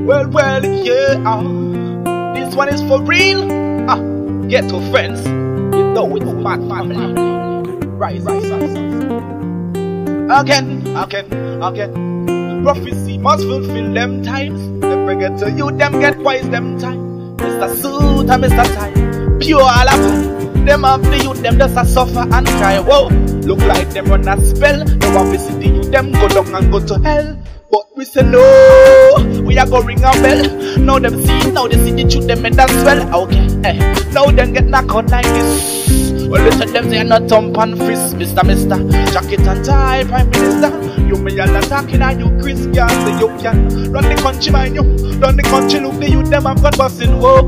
Well, yeah. This one is for real. Get to friends. You know it's bad family. Rise. Again. Prophecy must fulfill them times. Them bring it to you, them get wise them time. Mr. Suit and Mr. Tie, pure all of them have the youth, them just a suffer and cry. Whoa, look like them run a spell. They want to see the youth, them go down and go to hell. But we say no, we are going ring a bell. Now they see the truth, them and that's well. Okay, now them get knocked out like this. Well, listen, them say not thump and frisk, Mr. Jacket and tie, Prime Minister. You may all attacking and you Christian, so you can run the country, mind you. Run the country, look the youth, them have got busting. Whoa,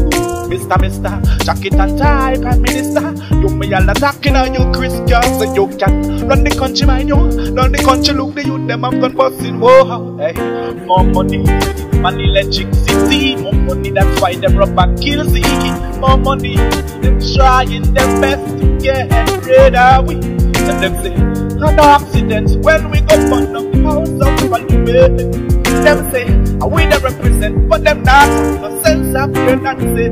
Mr. Jacket and tie, Prime Minister. You may all attacking and you Christian, so you can run the country, mind you. Run the country, look the youth, them have got busting. Whoa, hey, more money. Man electricity, more money, that's why them rubber kills it. More money, them trying their best to get rid of we. And them say, no accidents when we go burn up the house of Parliament. Them say, we them represent, but them not have no sense of fear and say.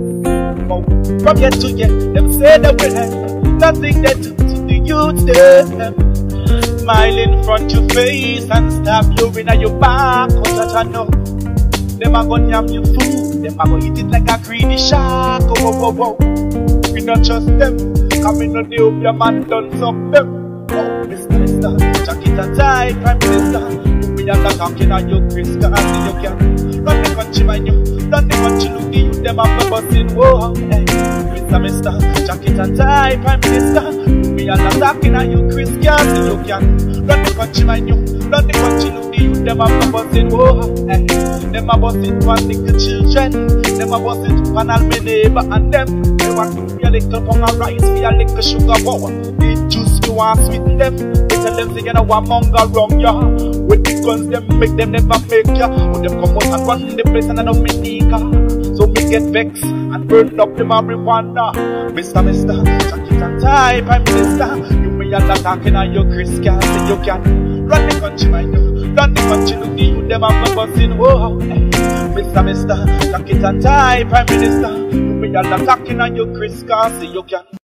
From year to year, them say they will have nothing they do to the youth them. Smile in front your face and stab you in your back, cause I know. Them a gon' yam your food, them a gon' eat it like a greedy shark. Oh. We not trust them, cause we know the your man done some them. Oh, Mr. Jacket and tie, Prime Minister. You be on the talking and you Chris, cause you can run the country, mind you. Run the country, look the youth, them have the busting. Whoa, hey, Mr. Jacket and tie, Prime Minister. You be on the talking and you Chris, cause you can run the country, mind you. Run the country, look the youth, them have the busting. Whoa, hey. Them a bustin' for little children. Them a bustin' for all my neighbor and them. They want to be a little pound of rice, be a little sugar power. They juice you want sweeten them. They tell them say you know a monger wrong ya. With the guns them make them never make ya. When them come out and run the place and I don't make nigga. So we get vexed and burn up the marijuana. Mr. Jacket and tie, Prime Minister. You may all attacking and you Chris can't say you can run the country, mind you. Run the country, look the youth, them have got bustin'. Whoa, hey. Mr. Jacket and tie, Prime Minister. You may all attacking and you Chris can't say you can